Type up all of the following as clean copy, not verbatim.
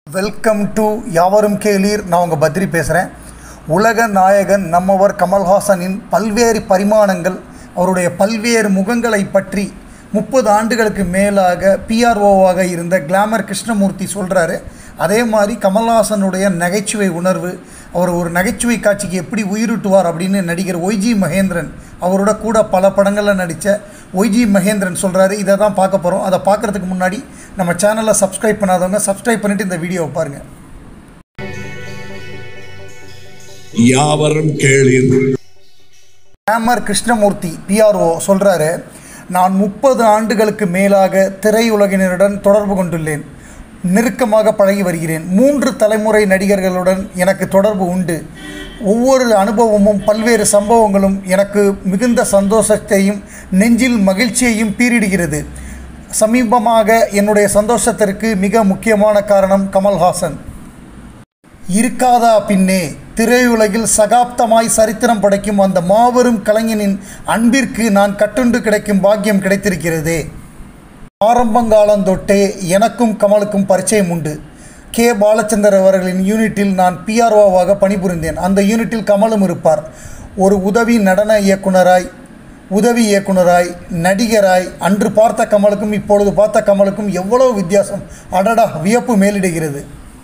Welcome to யாவரும் கேளீர். நான் உங்கள் பத்ரி பேசுகிறேன். உலக நாயகன் நம்மவர் கமல்ஹாசனின் பல்வேறு பரிமாணங்கள், அவருடைய பல்வேறு முகங்களை பற்றி 30 ஆண்டுகளுக்கு மேலாக பிஆர்ஓவாக இருந்த கிளாமர் கிருஷ்ணமூர்த்தி சொல்கிறாரு. அதே மாதிரி கமல்ஹாசனுடைய நகைச்சுவை உணர்வு, அவர் ஒரு நகைச்சுவை காட்சிக்கு எப்படி உயிரூட்டுவார் அப்படின்னு நடிகர் ஒய்ஜி மகேந்திரன் அவரோட கூட பல படங்களில் நடித்த ஒய்ஜி மகேந்திரன் சொல்கிறாரு. இதை தான் பார்க்க போகிறோம். அதை பார்க்குறதுக்கு முன்னாடி நம்ம சேனலை சப்ஸ்கிரைப் பண்ணாதவங்க சப்ஸ்கிரைப் பண்ணிவிட்டு இந்த வீடியோவை பாருங்கள். யாவரும் கேளீர். கிளாமர் கிருஷ்ணமூர்த்தி பிஆர்ஓ சொல்கிறாரு, நான் 30 ஆண்டுகளுக்கு மேலாக திரையுலகினருடன் தொடர்பு கொண்டுள்ளேன். நெருக்கமாக பழகி வருகிறேன். 3 தலைமுறை நடிகர்களுடன் எனக்கு தொடர்பு உண்டு. ஒவ்வொரு அனுபவமும் பல்வேறு சம்பவங்களும் எனக்கு மிகுந்த சந்தோஷத்தையும் நெஞ்சில் மகிழ்ச்சியையும் பீரிடுகிறது. சமீபமாக என்னுடைய சந்தோஷத்திற்கு மிக முக்கியமான காரணம் கமல்ஹாசன். இருக்காதா பின்னே திரையுலகில் சகாப்தமாய் சரித்திரம் படைக்கும் அந்த மாபெரும் கலைஞனின் அன்பிற்கு நான் கட்டுண்டு கிடைக்கும் பாக்கியம் கிடைத்திருக்கிறதே. ஆரம்பங்காலந்தொட்டே எனக்கும் கமலுக்கும் பரிச்சயம் உண்டு. கே பாலச்சந்தர் அவர்களின் யூனிட்டில் நான் பிஆர்ஓவாக பணிபுரிந்தேன். அந்த யூனிட்டில் கமலும் இருப்பார். ஒரு உதவி நடன இயக்குனராய், உதவி இயக்குனராய், நடிகராய் அன்று பார்த்த கமலுக்கும் இப்பொழுது பார்த்த கமலுக்கும் எவ்வளோ வித்தியாசம்! அடடா, வியப்பு மேலிடுகிறது.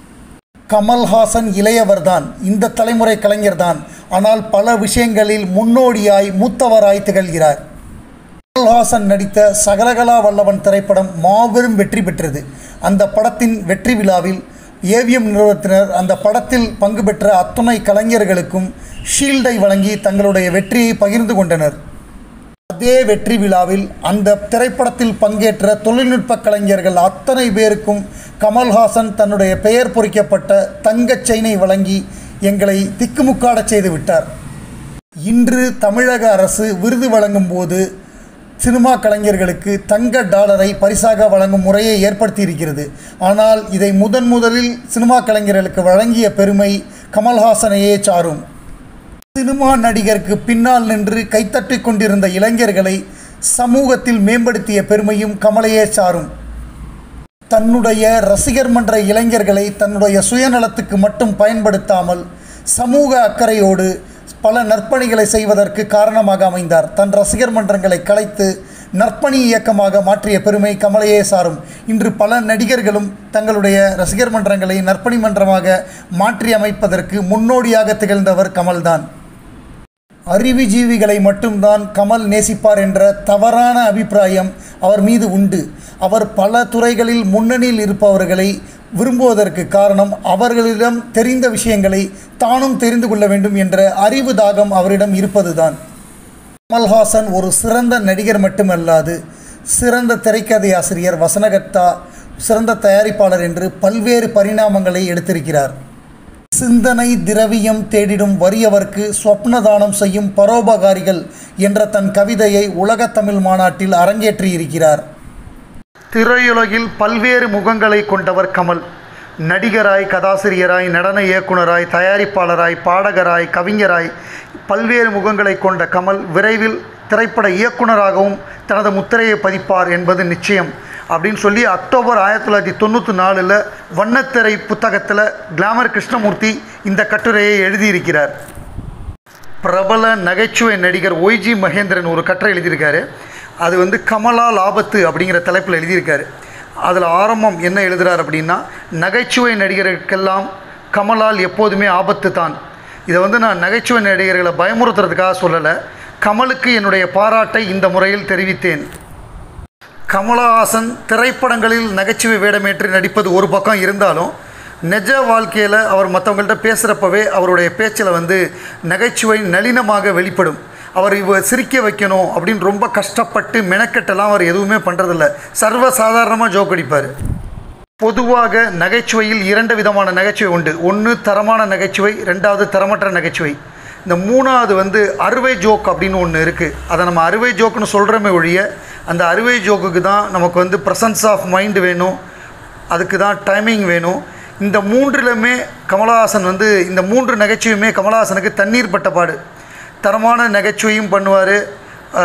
கமல்ஹாசன் இளையவர்தான், இந்த தலைமுறை கலைஞர்தான். ஆனால் பல விஷயங்களில் முன்னோடியாய், மூத்தவராய் திகழ்கிறார். கமல்ஹாசன் நடித்த சகலகலா வல்லவன் திரைப்படம் மாபெரும் வெற்றி பெற்றது. அந்த படத்தின் வெற்றி விழாவில் ஏவிஎம் நிறுவனத்தினர் அந்த படத்தில் பங்கு பெற்ற அத்துணை கலைஞர்களுக்கும் ஷீல்டை வழங்கி தங்களுடைய வெற்றியை பகிர்ந்து கொண்டனர். அதே வெற்றி விழாவில் அந்த திரைப்படத்தில் பங்கேற்ற தொழில்நுட்ப கலைஞர்கள் அத்தனை பேருக்கும் கமல்ஹாசன் தன்னுடைய பெயர் பொறிக்கப்பட்ட தங்கச் செயினை வழங்கி எங்களை திக்குமுக்காடச் செய்து விட்டார். இன்று தமிழக அரசு விருது வழங்கும் போது சினிமா கலைஞர்களுக்கு தங்க டாலரை பரிசாக வழங்கும் முறையை ஏற்படுத்தியிருக்கிறது. ஆனால் இதை முதலில் சினிமா கலைஞர்களுக்கு வழங்கிய பெருமை கமல்ஹாசனையே சாரும். சினிமா நடிகருக்கு பின்னால் நின்று கைத்தட்டி கொண்டிருந்த இளைஞர்களை சமூகத்தில் மேம்படுத்திய பெருமையும் கமலையே சாரும். தன்னுடைய ரசிகர் மன்ற இளைஞர்களை தன்னுடைய சுயநலத்துக்கு மட்டும் பயன்படுத்தாமல் சமூக அக்கறையோடு பல நற்பணிகளை செய்வதற்கு காரணமாக அமைந்தார். தன் ரசிகர் மன்றங்களை கலைத்து நற்பணி இயக்கமாக மாற்றிய பெருமை கமலையே சாரும். இன்று பல நடிகர்களும் தங்களுடைய ரசிகர் மன்றங்களை நற்பணி மன்றமாக மாற்றி அமைப்பதற்கு முன்னோடியாக திகழ்ந்தவர் கமல்தான். அறிவுஜீவிகளை மட்டும்தான் கமல் நேசிப்பார் என்ற தவறான அபிப்பிராயம் அவர் மீது உண்டு. அவர் பல துறைகளில் முன்னணியில் இருப்பவர்களை விரும்புவதற்கு காரணம் அவர்களிடம் தெரிந்த விஷயங்களை தானும் தெரிந்து கொள்ள வேண்டும் என்ற அறிவு தாகம் அவரிடம் இருப்பதுதான். கமல்ஹாசன் ஒரு சிறந்த நடிகர் மட்டுமல்லாது சிறந்த திரைக்கதை ஆசிரியர், வசனகர்த்தா, சிறந்த தயாரிப்பாளர் என்று பல்வேறு பரிணாமங்களை எடுத்திருக்கிறார். சிந்தனை திரவியம் தேடிடும் வறியவர்க்கு ஸ்வப்னதானம் செய்யும் பரோபகாரிகள் என்ற தன் கவிதையை உலகத் தமிழ் மாநாட்டில் அரங்கேற்றியிருக்கிறார். திரையுலகில் பல்வேறு முகங்களை கொண்டவர் கமல். நடிகராய், கதாசிரியராய், நடன இயக்குனராய், தயாரிப்பாளராய், பாடகராய், கவிஞராய் பல்வேறு முகங்களை கொண்ட கமல் விரைவில் திரைப்பட இயக்குனராகவும் தனது முத்திரையை பதிப்பார் என்பது நிச்சயம் அப்படின்னு சொல்லி அக்டோபர் 1994 வண்ணத்திரை புத்தகத்தில் கிளாமர் கிருஷ்ணமூர்த்தி இந்த கட்டுரையை எழுதியிருக்கிறார். பிரபல நகைச்சுவை நடிகர் ஒய்ஜி மகேந்திரன் ஒரு கட்டுரை எழுதியிருக்காரு. அது கமலால் ஆபத்து அப்படிங்கிற தலைப்பில் எழுதியிருக்காரு. அதில் ஆரம்பம் என்ன எழுதுகிறார் அப்படின்னா, நகைச்சுவை நடிகர்களுக்கெல்லாம் கமலால் எப்போதுமே ஆபத்து தான். இதை நான் நகைச்சுவை நடிகர்களை பயமுறுத்துறதுக்காக சொல்லலை, கமலுக்கு என்னுடைய பாராட்டை இந்த முறையில் தெரிவித்தேன். கமலஹாசன் திரைப்படங்களில் நகைச்சுவை வேடமேற்று நடிப்பது ஒரு பக்கம் இருந்தாலும் நிஜ வாழ்க்கையில் அவர் மற்றவங்கள்ட்ட பேசுகிறப்பவே அவருடைய பேச்சில் நகைச்சுவை நளினமாக வெளிப்படும். அவர் சிரிக்க வைக்கணும் அப்படின்னு ரொம்ப கஷ்டப்பட்டு மெனக்கெட்டெல்லாம் அவர் எதுவுமே பண்ணுறதில்ல. சர்வசாதாரணமாக ஜோக் அடிப்பார். பொதுவாக நகைச்சுவையில் 2 விதமான நகைச்சுவை உண்டு. ஒன்று தரமான நகைச்சுவை, 2வது தரமற்ற நகைச்சுவை. இந்த 3வது அறுவை ஜோக் அப்படின்னு ஒன்று இருக்குது. அதை நம்ம அறுவை ஜோக்குன்னு சொல்கிறோமே ஒழிய அந்த அறுவை ஜோக்குக்கு தான் நமக்கு ப்ரெசன்ஸ் ஆஃப் மைண்டு வேணும், அதுக்கு தான் டைமிங் வேணும். இந்த 3லுமே கமல்ஹாசன் இந்த 3 நகைச்சுவையுமே கமல்ஹாசனுக்கு தண்ணீர் பட்டப்பாடு. தரமான நகைச்சுவையும் பண்ணுவார்.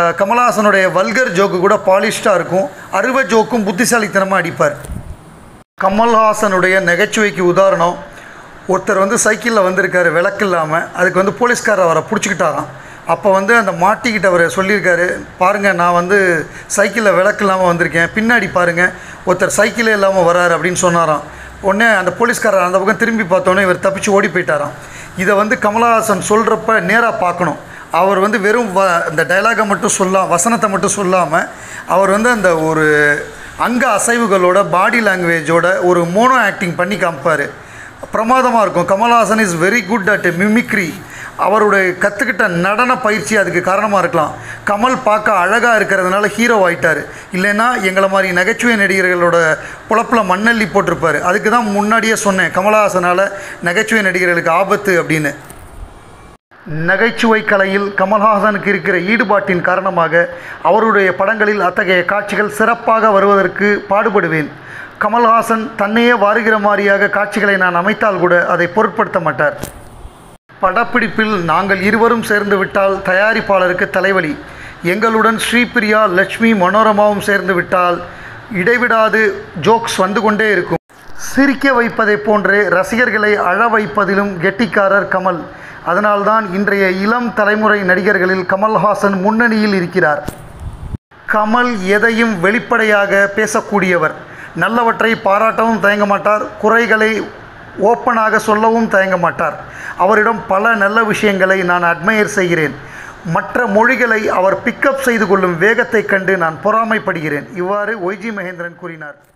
கமல்ஹாசனுடைய வல்கர் ஜோக்கு கூட பாலிஷ்டாக இருக்கும். அறுவை ஜோக்கும் புத்திசாலித்தனமாக அடிப்பார். கமல்ஹாசனுடைய நகைச்சுவைக்கு உதாரணம், ஒருத்தர் வந்து சைக்கிளில் வந்திருக்காரு விளக்கு இல்லாமல். அதுக்கு வந்து போலீஸ்காரர் அவரை பிடிச்சிக்கிட்டாராம். அப்போ வந்து அந்த மாட்டிக்கிட்டவர் சொல்லியிருக்காரு, பாருங்கள் நான் வந்து சைக்கிளில் விளக்கு இல்லாமல் வந்திருக்கேன், பின்னாடி பாருங்கள் ஒருத்தர் சைக்கிளே இல்லாமல் வராரு அப்படின்னு சொன்னாராம். உடனே அந்த போலீஸ்காரர் அந்த பக்கம் திரும்பி பார்த்தோன்னே இவர் தப்பிச்சு ஓடி போயிட்டாராம். இதை வந்து கமல்ஹாசன் சொல்கிறப்ப நேராக பார்க்கணும். அவர் வந்து வெறும் அந்த டைலாகை மட்டும் வசனத்தை மட்டும் சொல்லாமல் அவர் வந்து அந்த ஒரு அங்க அசைவுகளோட பாடி லாங்குவேஜோட ஒரு மோனோ ஆக்டிங் பண்ணி காமிப்பார். பிரமாதமாக இருக்கும். Kamal Haasan is very good at mimicry. அவருடைய கற்றுக்கிட்ட நடன பயிற்சி அதுக்கு காரணமாக இருக்கலாம். கமல் பார்க்க அழகாக இருக்கிறதுனால ஹீரோ ஆகிட்டார். இல்லைன்னா எங்களை மாதிரி நகைச்சுவை நடிகர்களோட பொழப்பில் மண்ணள்ளி போட்டிருப்பார். அதுக்கு தான் முன்னாடியே சொன்னேன், கமல்ஹாசனால் நகைச்சுவை நடிகர்களுக்கு ஆபத்து அப்படின்னு. நகைச்சுவை கலையில் கமல்ஹாசனுக்கு இருக்கிற ஈடுபாட்டின் காரணமாக அவருடைய படங்களில் அத்தகைய காட்சிகள் சிறப்பாக வருவதற்கு பாடுபடுவேன். கமல்ஹாசன் தன்னையே வாருகிற மாதிரியாக காட்சிகளை நான் அமைத்தால் கூட அதை பொருட்படுத்த மாட்டார். படப்பிடிப்பில் நாங்கள் இருவரும் சேர்ந்து விட்டால் தயாரிப்பாளருக்கு தலைவலி. எங்களுடன் ஸ்ரீபிரியா, லட்சுமி, மனோரமாவும் சேர்ந்து விட்டால் இடைவிடாது ஜோக்ஸ் வந்து கொண்டே இருக்கும். சிரிக்க வைப்பதை போன்றே ரசிகர்களை அழ வைப்பதிலும் கெட்டிக்காரர் கமல். அதனால்தான் இன்றைய இளம் தலைமுறை நடிகர்களில் கமல்ஹாசன் முன்னணியில் இருக்கிறார். கமல் எதையும் வெளிப்படையாக பேசக்கூடியவர். நல்லவற்றை பாராட்டவும் தயங்க மாட்டார், குறைகளை ஓப்பனாக சொல்லவும் தயங்க மாட்டார். அவரிடம் பல நல்ல விஷயங்களை நான் அட்மையர் செய்கிறேன். மற்ற மொழிகளை அவர் பிக்கப் செய்து கொள்ளும் வேகத்தை கண்டு நான் பொறாமைப்படுகிறேன். இவ்வாறு ஒய்ஜி மகேந்திரன் கூறினார்.